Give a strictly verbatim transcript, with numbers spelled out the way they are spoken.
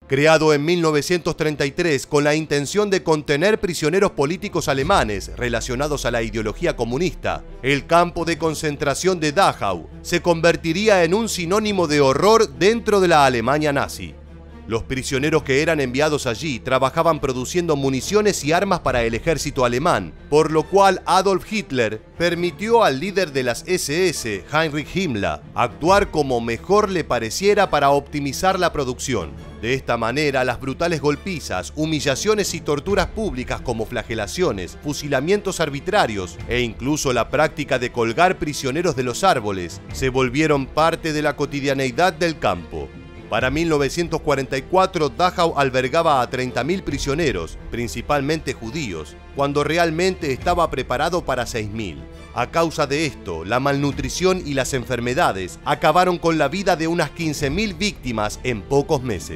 Creado en mil novecientos treinta y tres con la intención de contener prisioneros políticos alemanes relacionados a la ideología comunista, el campo de concentración de Dachau se convertiría en un sinónimo de horror dentro de la Alemania nazi. Los prisioneros que eran enviados allí trabajaban produciendo municiones y armas para el ejército alemán, por lo cual Adolf Hitler permitió al líder de las ese ese, Heinrich Himmler, actuar como mejor le pareciera para optimizar la producción. De esta manera, las brutales golpizas, humillaciones y torturas públicas como flagelaciones, fusilamientos arbitrarios e incluso la práctica de colgar prisioneros de los árboles se volvieron parte de la cotidianeidad del campo. Para mil novecientos cuarenta y cuatro, Dachau albergaba a treinta mil prisioneros, principalmente judíos, cuando realmente estaba preparado para seis mil. A causa de esto, la malnutrición y las enfermedades acabaron con la vida de unas quince mil víctimas en pocos meses.